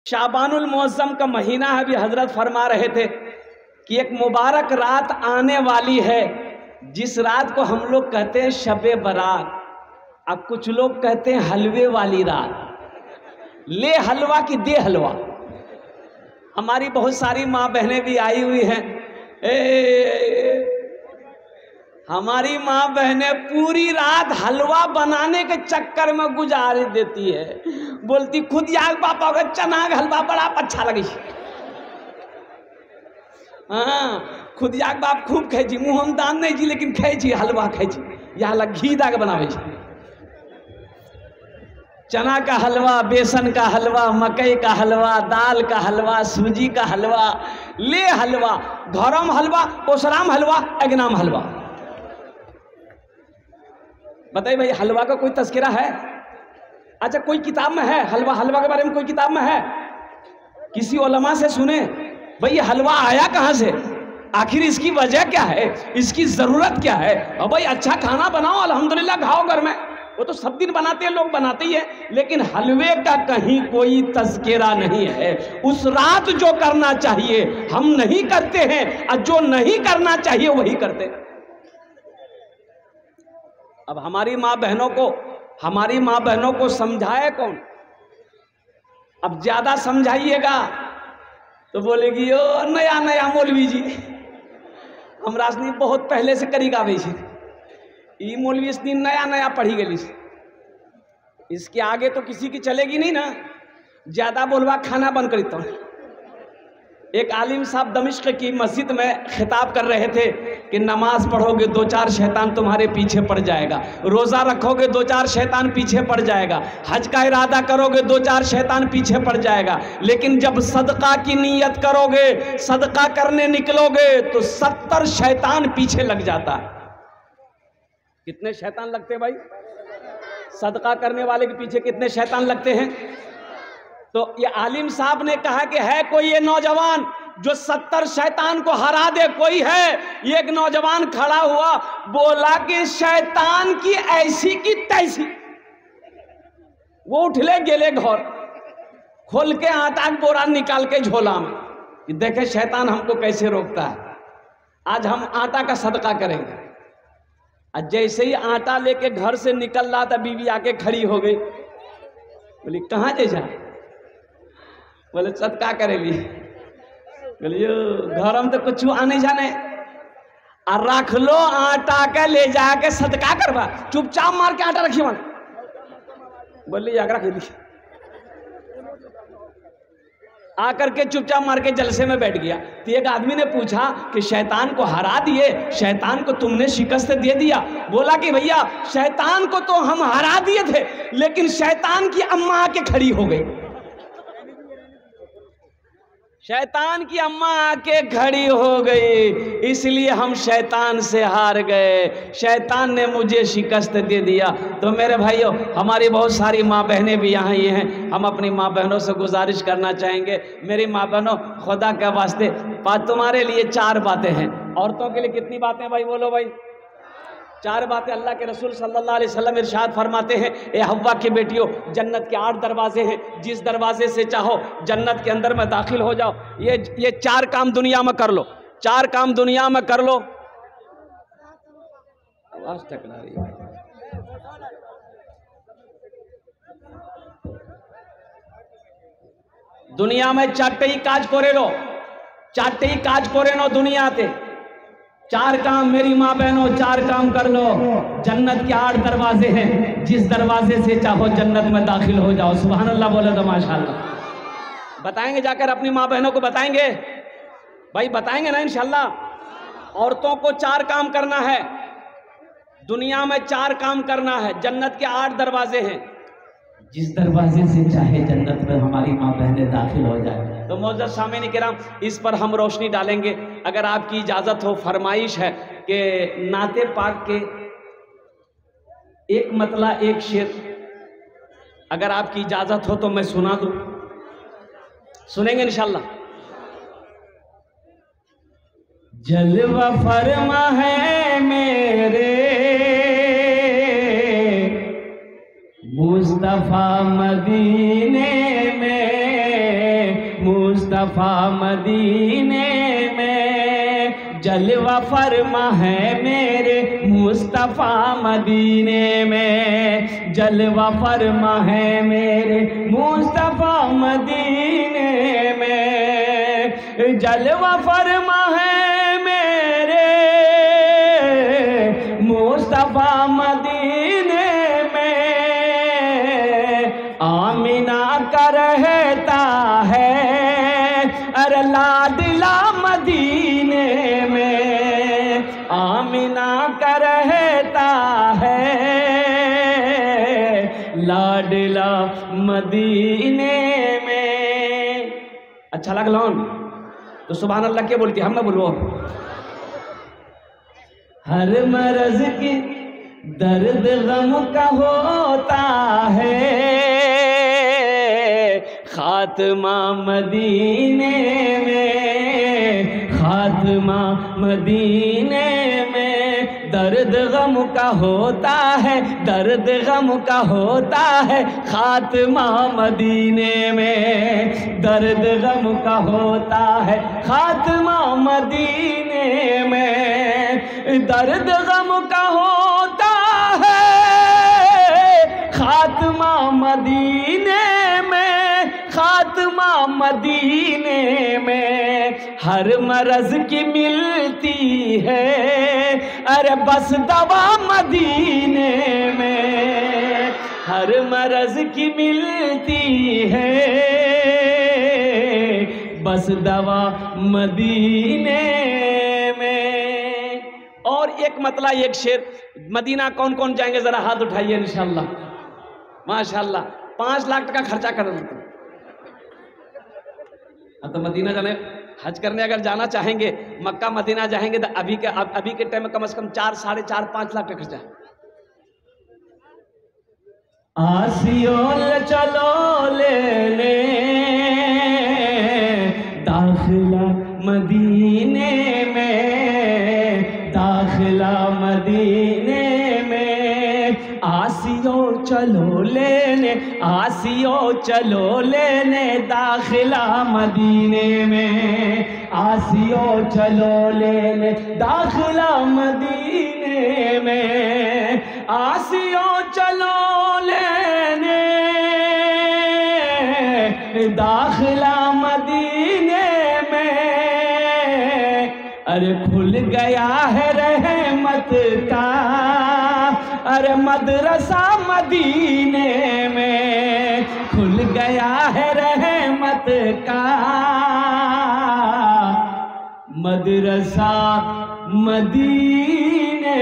शाबानुल मुअज्जम का महीना है। अभी हजरत फरमा रहे थे कि एक मुबारक रात आने वाली है, जिस रात को हम लोग कहते हैं शबे बारात। अब कुछ लोग कहते हैं हलवे वाली रात। ले हलवा की दे हलवा। हमारी बहुत सारी माँ बहनें भी आई हुई हैं। हमारी माँ बहनें पूरी रात हलवा बनाने के चक्कर में गुजार देती है। बोलती खुद यार पापा का चना का हलवा बड़ा अच्छा लगी। हाँ, खुद याक बाप खूब खाई छी, मुँह हम दान नहीं छी लेकिन खाई छी, हलवा खाई छी, यहाँ लग घी दा के बनावे छी। चना का हलवा, बेसन का हलवा, मकई का हलवा, दाल का हलवा, सूजी का हलवा, ले हलवा, घरम हलवा, ओसराम हलवा, अगनाम हलवा। बताइए भाई, हलवा का कोई तस्करा है? अच्छा, कोई किताब में है हलवा के बारे में? कोई किताब में है? किसी उलमा से सुने भाई ये हलवा आया कहाँ से, आखिर इसकी वजह क्या है, इसकी जरूरत क्या है? और भाई अच्छा खाना बनाओ, अल्हम्दुलिल्लाह खाओ घर में, वो तो सब दिन बनाते हैं, लोग बनाते ही हैं, लेकिन हलवे का कहीं कोई तज़किरा नहीं है। उस रात जो करना चाहिए हम नहीं करते हैं, और जो नहीं करना चाहिए वही करते हैं। अब हमारी माँ बहनों को समझाए कौन? अब ज्यादा समझाइएगा तो बोलेगी ओ नया नया मौलवी जी, हमरा सनी बहुत पहले से करी गावे छी, ई मौलवी सनी नया नया पढ़ी गई, इसके आगे तो किसी की चलेगी नहीं ना, ज्यादा बोलवा खाना बंद करी। तो एक आलिम साहब दमिश्क की मस्जिद में खिताब कर रहे थे कि नमाज पढ़ोगे 2-4 शैतान तुम्हारे पीछे पड़ जाएगा, रोज़ा रखोगे 2-4 शैतान पीछे पड़ जाएगा, हज का इरादा करोगे 2-4 शैतान पीछे पड़ जाएगा, लेकिन जब सदका की नीयत करोगे, सदका करने निकलोगे तो 70 शैतान पीछे लग जाता है। कितने शैतान लगते हैं भाई? सदका करने वाले के पीछे कितने शैतान लगते हैं? तो ये आलिम साहब ने कहा कि है कोई ये नौजवान जो 70 शैतान को हरा दे? कोई है? एक नौजवान खड़ा हुआ, बोला कि शैतान की ऐसी की तैसी। वो उठले गेले घर, खोल के आटा का बोरा निकाल के झोला में कि देखे शैतान हमको कैसे रोकता है, आज हम आटा का सदका करेंगे। आज जैसे ही आटा लेके घर से निकल रहा था, बीवी आके खड़ी हो गई, बोली कहाँ जैसा? बोले सदका करेली। बोलिए घर में तो कुछ आने जाने, और रख लो आटा के ले जाके सदका करवा, चुपचाप मार के आटा रखी। बोली आकर रख दी, आकर के चुपचाप मार के जलसे में बैठ गया। तो एक आदमी ने पूछा कि शैतान को हरा दिए, शैतान को तुमने शिकस्त दे दिया? बोला कि भैया शैतान को तो हम हरा दिए थे, लेकिन शैतान की अम्मा आके खड़ी हो गई। शैतान की अम्मा आके खड़ी हो गई, इसलिए हम शैतान से हार गए, शैतान ने मुझे शिकस्त दे दिया। तो मेरे भाइयों, हमारी बहुत सारी माँ बहनें भी यहाँ ये हैं, हम अपनी माँ बहनों से गुजारिश करना चाहेंगे, मेरी माँ बहनों खुदा के वास्ते तुम्हारे लिए 4 बातें हैं। औरतों के लिए कितनी बातें भाई? बोलो भाई। 4 बातें। अल्लाह के रसूल सल्लल्लाहु अलैहि वसल्लम इरशाद फरमाते हैं, ए हव्वा की बेटियों, जन्नत के 8 दरवाजे हैं, जिस दरवाजे से चाहो जन्नत के अंदर में दाखिल हो जाओ। ये 4 काम दुनिया में कर लो, 4 काम दुनिया में कर लो। आवाज टकरा रही है। दुनिया में 4टी काज करे लो, 4टी काज करे लो दुनिया ते। 4 काम मेरी माँ बहनों, 4 काम कर लो। जन्नत के 8 दरवाजे हैं, जिस दरवाजे से चाहो जन्नत में दाखिल हो जाओ। सुभान अल्लाह बोले तो माशाअल्लाह। बताएंगे जाकर अपनी माँ बहनों को? बताएंगे भाई, बताएंगे ना इंशाअल्लाह। औरतों को 4 काम करना है दुनिया में, 4 काम करना है। जन्नत के 8 दरवाजे हैं, जिस दरवाजे से चाहे जन्नत में हमारी माँ बहनें दाखिल हो जाए। तो मौजूद सामीन किराम, इस पर हम रोशनी डालेंगे। अगर आपकी इजाज़त हो, फरमाइश है कि नाते पाक के एक मतला एक शेर, अगर आपकी इजाज़त हो तो मैं सुना दूं? सुनेंगे इंशाअल्लाह? जलवा फरमा है मेरे मुस्तफा मदीने में, मुस्तफ़ा मदीने में, जलवा फरमा है मेरे मुस्तफ़ा मदीने में, जलवा फरमा है मेरे मुस्तफ़ा मदीने में, जलवा फरमा है मेरे मुस्तफ़ा मदीने में। आमिना का रहता है अरे लाडला मदीने में, आमिना का रहता है लाडला मदीने में। अच्छा लगल तो सुभान अल्लाह क्या बोलती, हम ना बोलो। हर मर्ज की दर्द गम का होता है, खात्मा मदीने में, खात्मा मदीने में, दर्द गम का होता है, दर्द गम का होता है, खात्मा मदीने में, दर्द गम का होता है, खात्मा मदीने में, दर्द गम का होता है, खात्मा मदीने में, खात्मा मदीने में। हर मरज की मिलती है अरे बस दवा मदीने में, हर मरज की मिलती है बस दवा मदीने में। और एक मतला एक शेर, मदीना कौन कौन जाएंगे जरा हाथ उठाइए इंशाल्लाह। माशाल्लाह 5 लाख टका खर्चा कर देते। तो मदीना जाने हज करने अगर जाना चाहेंगे, मक्का मदीना जाएंगे तो अभी के टाइम में कम से कम 4, 4.5, 5 लाख का खर्चा। आसियोल चलो ले दाखिला मदीने में, दाखिला मदीने में, आसियो चलो लेने, आसियो चलो लेने दाखिला मदीने में, आसियो चलो लेने दाखिला मदीने में, आसियो चलो लेने दाखिला मदीने में। अरे खुल गया है रहमत का अरे मदरसा मदीने में, खुल गया है रहमत का मदरसा मदीने